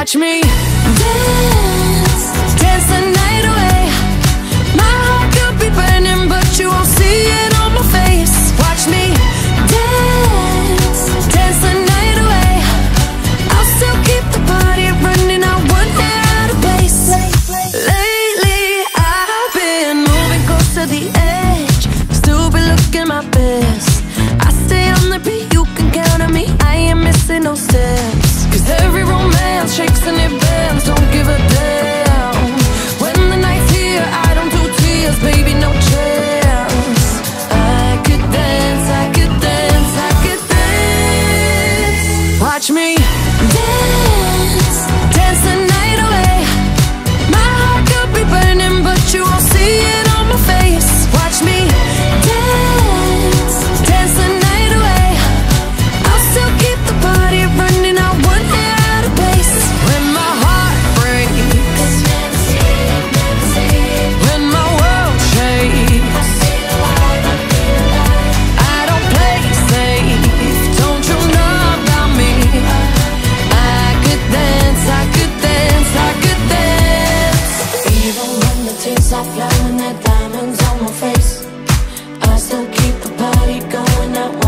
Watch me dance, dance the night away. My heart could be burning, but you won't see it on my face. Watch me dance, dance the night away. I'll still keep the party running, I won't get out of place. Lately I've been moving close to the edge, still be looking my best. I stay on the beat, you can count on me, I ain't missing no steps. Cause every romance shakes and it bends, don't give a damn. When the night's here, I don't do tears, baby, no chance. I could dance, I could dance, I could dance. Watch me dance, dance the night away. My heart could be burning, but you won't see it on my face. Watch me dance, dance the night away. I'll still keep the party running, I won't get out of place. When my heart breaks, when my world shakes, I don't play safe, don't you know about me? I could dance, I could dance, I could dance. Even when the tears are flowing, they're diamonds on my face, I still keep the party going. I